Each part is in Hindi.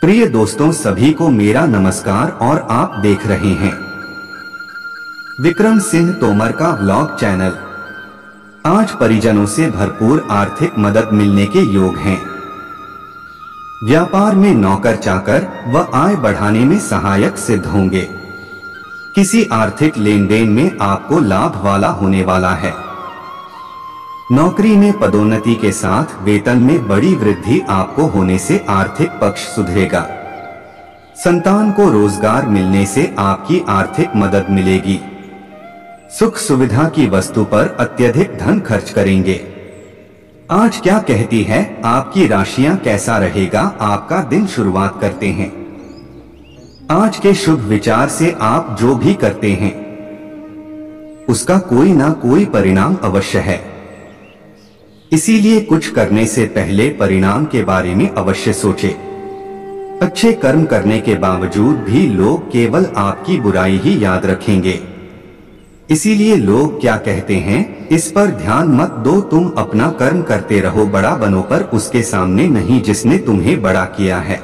प्रिय दोस्तों, सभी को मेरा नमस्कार और आप देख रहे हैं विक्रम सिंह तोमर का व्लॉग चैनल। आज परिजनों से भरपूर आर्थिक मदद मिलने के योग हैं। व्यापार में नौकर चाकर व आय बढ़ाने में सहायक सिद्ध होंगे। किसी आर्थिक लेन देन में आपको लाभ वाला होने वाला है। नौकरी में पदोन्नति के साथ वेतन में बड़ी वृद्धि आपको होने से आर्थिक पक्ष सुधरेगा। संतान को रोजगार मिलने से आपकी आर्थिक मदद मिलेगी। सुख सुविधा की वस्तु पर अत्यधिक धन खर्च करेंगे। आज क्या कहती है आपकी राशियां, कैसा रहेगा आपका दिन? शुरुआत करते हैं। आज के शुभ विचार से आप जो भी करते हैं उसका कोई ना कोई परिणाम अवश्य है। इसीलिए कुछ करने से पहले परिणाम के बारे में अवश्य सोचें। अच्छे कर्म करने के बावजूद भी लोग केवल आपकी बुराई ही याद रखेंगे। इसीलिए लोग क्या कहते हैं इस पर ध्यान मत दो। तुम अपना कर्म करते रहो, बड़ा बनो पर उसके सामने नहीं जिसने तुम्हें बड़ा किया है।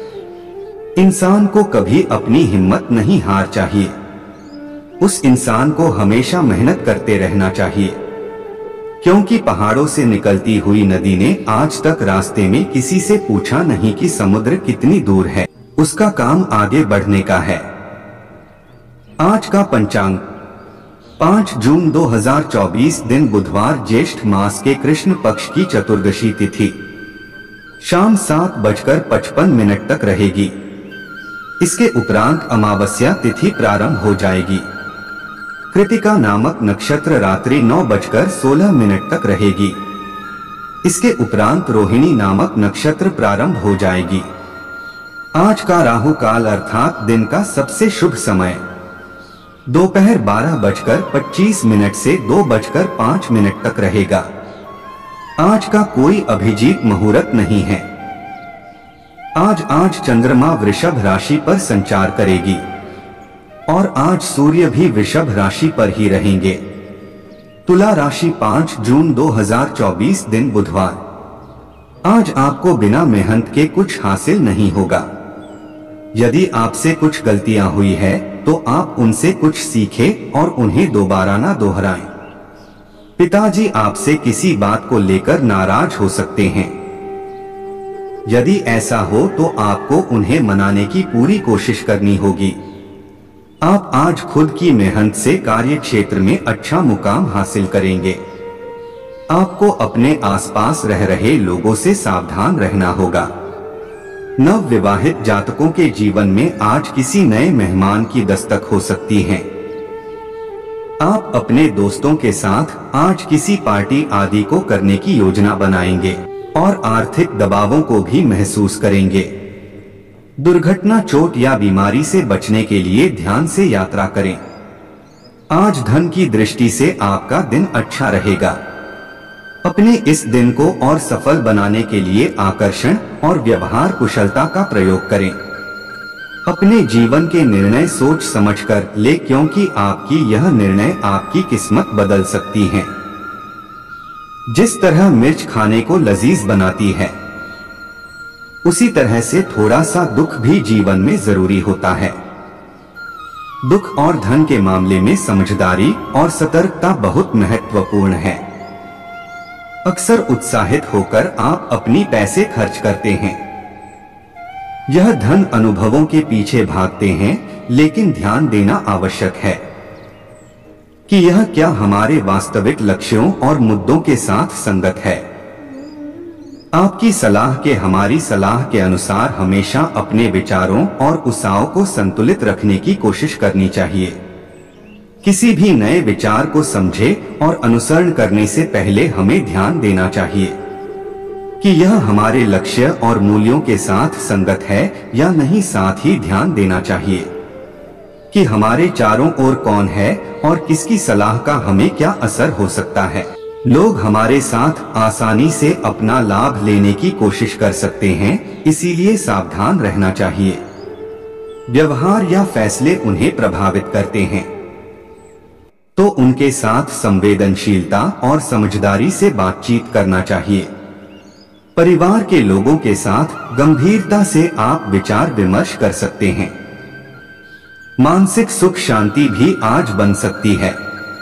इंसान को कभी अपनी हिम्मत नहीं हार चाहिए। उस इंसान को हमेशा मेहनत करते रहना चाहिए, क्योंकि पहाड़ों से निकलती हुई नदी ने आज तक रास्ते में किसी से पूछा नहीं कि समुद्र कितनी दूर है। उसका काम आगे बढ़ने का है। आज का पंचांग 5 जून 2024, दिन बुधवार, ज्येष्ठ मास के कृष्ण पक्ष की चतुर्दशी तिथि शाम 7:55 तक रहेगी। इसके उपरांत अमावस्या तिथि प्रारंभ हो जाएगी। कृतिका नामक नक्षत्र रात्रि 9:16 तक रहेगी। इसके उपरांत रोहिणी नामक नक्षत्र प्रारंभ हो जाएगी। आज का राहु काल अर्थात दिन का सबसे शुभ समय दोपहर 12:25 से 2:05 तक रहेगा। आज का कोई अभिजीत मुहूर्त नहीं है। आज चंद्रमा वृषभ राशि पर संचार करेगी और आज सूर्य भी वृषभ राशि पर ही रहेंगे। तुला राशि 5 जून 2024, दिन बुधवार। आज आपको बिना मेहनत के कुछ हासिल नहीं होगा। यदि आपसे कुछ गलतियां हुई है तो आप उनसे कुछ सीखें और उन्हें दोबारा ना दोहराएं। पिताजी आपसे किसी बात को लेकर नाराज हो सकते हैं। यदि ऐसा हो तो आपको उन्हें मनाने की पूरी कोशिश करनी होगी। आप आज खुद की मेहनत से कार्य क्षेत्र में अच्छा मुकाम हासिल करेंगे। आपको अपने आसपास रह रहे लोगों से सावधान रहना होगा। नव विवाहित जातकों के जीवन में आज किसी नए मेहमान की दस्तक हो सकती है। आप अपने दोस्तों के साथ आज किसी पार्टी आदि को करने की योजना बनाएंगे और आर्थिक दबावों को भी महसूस करेंगे। दुर्घटना, चोट या बीमारी से बचने के लिए ध्यान से यात्रा करें। आज धन की दृष्टि से आपका दिन अच्छा रहेगा। अपने इस दिन को और सफल बनाने के लिए आकर्षण और व्यवहार कुशलता का प्रयोग करें। अपने जीवन के निर्णय सोच समझकर ले, क्योंकि आपकी यह निर्णय आपकी किस्मत बदल सकती हैं। जिस तरह मिर्च खाने को लजीज बनाती है, उसी तरह से थोड़ा सा दुख भी जीवन में जरूरी होता है। दुख और धन के मामले में समझदारी और सतर्कता बहुत महत्वपूर्ण है। अक्सर उत्साहित होकर आप अपनी पैसे खर्च करते हैं। यह धन अनुभवों के पीछे भागते हैं, लेकिन ध्यान देना आवश्यक है कि यह क्या हमारे वास्तविक लक्ष्यों और मुद्दों के साथ संगत है। आपकी सलाह के हमारी सलाह के अनुसार हमेशा अपने विचारों और उसाव को संतुलित रखने की कोशिश करनी चाहिए। किसी भी नए विचार को समझे और अनुसरण करने से पहले हमें ध्यान देना चाहिए कि यह हमारे लक्ष्य और मूल्यों के साथ संगत है या नहीं। साथ ही ध्यान देना चाहिए कि हमारे चारों ओर कौन है और किसकी सलाह का हमें क्या असर हो सकता है। लोग हमारे साथ आसानी से अपना लाभ लेने की कोशिश कर सकते हैं, इसीलिए सावधान रहना चाहिए। व्यवहार या फैसले उन्हें प्रभावित करते हैं तो उनके साथ संवेदनशीलता और समझदारी से बातचीत करना चाहिए। परिवार के लोगों के साथ गंभीरता से आप विचार विमर्श कर सकते हैं। मानसिक सुख शांति भी आज बन सकती है।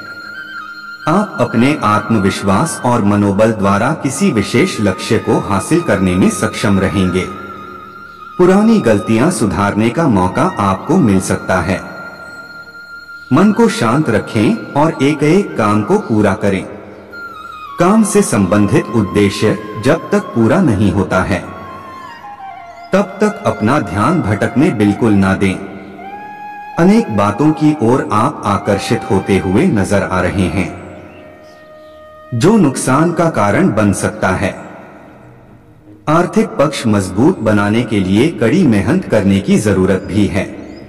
आप अपने आत्मविश्वास और मनोबल द्वारा किसी विशेष लक्ष्य को हासिल करने में सक्षम रहेंगे। पुरानी गलतियां सुधारने का मौका आपको मिल सकता है। मन को शांत रखें और एक एक काम को पूरा करें। काम से संबंधित उद्देश्य जब तक पूरा नहीं होता है तब तक अपना ध्यान भटकने बिल्कुल ना दें। अनेक बातों की ओर आप आकर्षित होते हुए नजर आ रहे हैं जो नुकसान का कारण बन सकता है। आर्थिक पक्ष मजबूत बनाने के लिए कड़ी मेहनत करने की जरूरत भी है।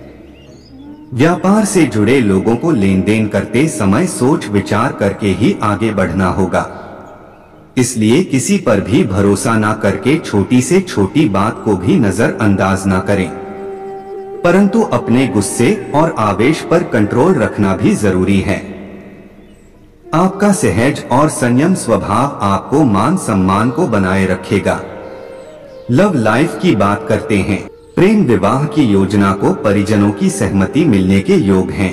व्यापार से जुड़े लोगों को लेन देन करते समय सोच विचार करके ही आगे बढ़ना होगा। इसलिए किसी पर भी भरोसा ना करके छोटी से छोटी बात को भी नजरअंदाज ना करें, परंतु अपने गुस्से और आवेश पर कंट्रोल रखना भी जरूरी है। आपका सहज और संयम स्वभाव आपको मान सम्मान को बनाए रखेगा। लव लाइफ की बात करते हैं। प्रेम विवाह की योजना को परिजनों की सहमति मिलने के योग हैं।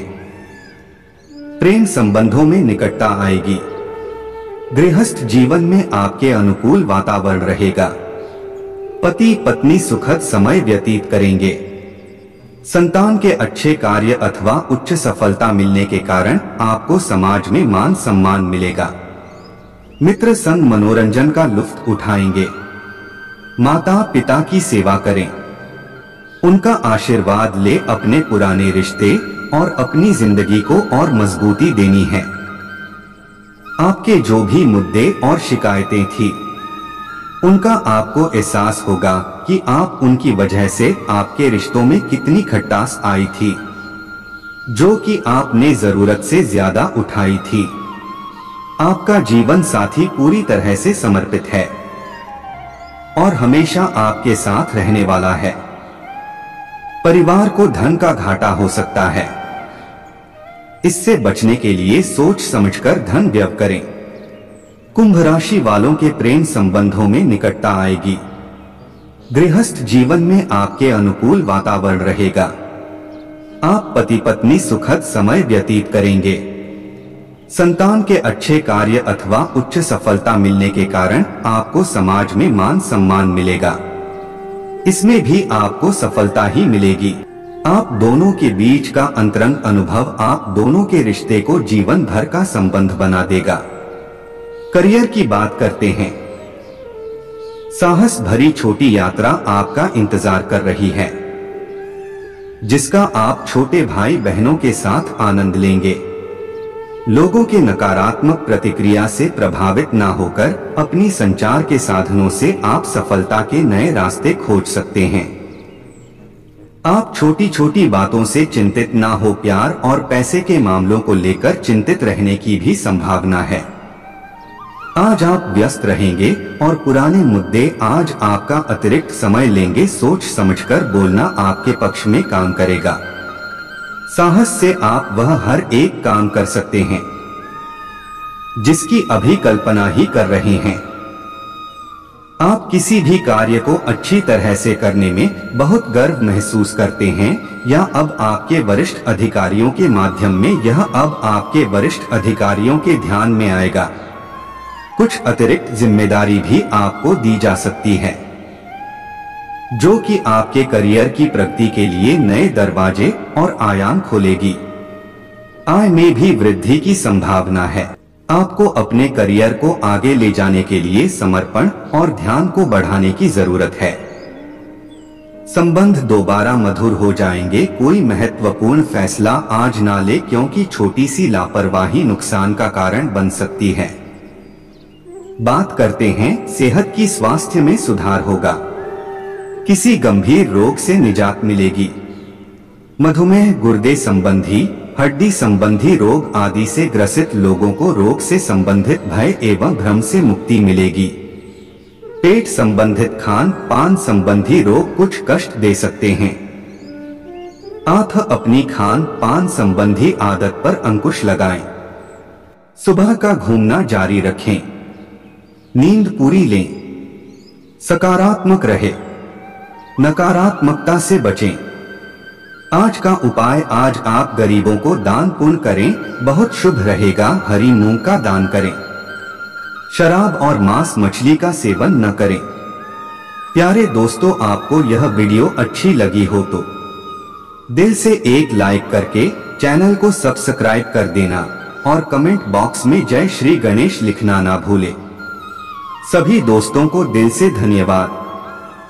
प्रेम संबंधों में निकटता आएगी। गृहस्थ जीवन में आपके अनुकूल वातावरण रहेगा। पति पत्नी सुखद समय व्यतीत करेंगे। संतान के अच्छे कार्य अथवा उच्च सफलता मिलने के कारण आपको समाज में मान सम्मान मिलेगा। मित्र संग मनोरंजन का लुत्फ उठाएंगे। माता पिता की सेवा करें, उनका आशीर्वाद ले। अपने पुराने रिश्ते और अपनी जिंदगी को और मजबूती देनी है। आपके जो भी मुद्दे और शिकायतें थी उनका आपको एहसास होगा कि आप उनकी वजह से आपके रिश्तों में कितनी खटास आई थी जो कि आपने जरूरत से ज्यादा उठाई थी। आपका जीवन साथी पूरी तरह से समर्पित है और हमेशा आपके साथ रहने वाला है। परिवार को धन का घाटा हो सकता है, इससे बचने के लिए सोच समझकर धन व्यय करें। कुंभ राशि वालों के प्रेम संबंधों में निकटता आएगी। गृहस्थ जीवन में आपके अनुकूल वातावरण रहेगा। आप पति पत्नी सुखद समय व्यतीत करेंगे। संतान के अच्छे कार्य अथवा उच्च सफलता मिलने के कारण आपको समाज में मान सम्मान मिलेगा। इसमें भी आपको सफलता ही मिलेगी। आप दोनों के बीच का अंतरंग अनुभव आप दोनों के रिश्ते को जीवन भर का संबंध बना देगा। करियर की बात करते हैं। साहस भरी छोटी यात्रा आपका इंतजार कर रही है, जिसका आप छोटे भाई बहनों के साथ आनंद लेंगे। लोगों के नकारात्मक प्रतिक्रिया से प्रभावित ना होकर अपनी संचार के साधनों से आप सफलता के नए रास्ते खोज सकते हैं। आप छोटी छोटी बातों से चिंतित ना हो। प्यार और पैसे के मामलों को लेकर चिंतित रहने की भी संभावना है। आज आप व्यस्त रहेंगे और पुराने मुद्दे आज आपका अतिरिक्त समय लेंगे। सोच समझकर बोलना आपके पक्ष में काम करेगा। साहस से आप वह हर एक काम कर सकते हैं जिसकी अभी कल्पना ही कर रहे हैं। आप किसी भी कार्य को अच्छी तरह से करने में बहुत गर्व महसूस करते हैं या अब आपके वरिष्ठ अधिकारियों के माध्यम में यह अब आपके वरिष्ठ अधिकारियों के ध्यान में आएगा। कुछ अतिरिक्त जिम्मेदारी भी आपको दी जा सकती है जो कि आपके करियर की प्रगति के लिए नए दरवाजे और आयाम खोलेगी। आय में भी वृद्धि की संभावना है। आपको अपने करियर को आगे ले जाने के लिए समर्पण और ध्यान को बढ़ाने की जरूरत है। संबंध दोबारा मधुर हो जाएंगे। कोई महत्वपूर्ण फैसला आज ना ले क्योंकि छोटी सी लापरवाही नुकसान का कारण बन सकती है। बात करते हैं सेहत की। स्वास्थ्य में सुधार होगा। किसी गंभीर रोग से निजात मिलेगी। मधुमेह, गुर्दे संबंधी, हड्डी संबंधी रोग आदि से ग्रसित लोगों को रोग से संबंधित भय एवं भ्रम से मुक्ति मिलेगी। पेट संबंधित, खान पान संबंधी रोग कुछ कष्ट दे सकते हैं। आप अपनी खान पान संबंधी आदत पर अंकुश लगाएं। सुबह का घूमना जारी रखें। नींद पूरी लें। सकारात्मक रहे, नकारात्मकता से बचें। आज का उपाय, आज आप गरीबों को दान पुण्य करें, बहुत शुभ रहेगा। हरी मूंग का दान करें। शराब और मांस मछली का सेवन न करें। प्यारे दोस्तों, आपको यह वीडियो अच्छी लगी हो तो दिल से एक लाइक करके चैनल को सब्सक्राइब कर देना और कमेंट बॉक्स में जय श्री गणेश लिखना ना भूले। सभी दोस्तों को दिल से धन्यवाद।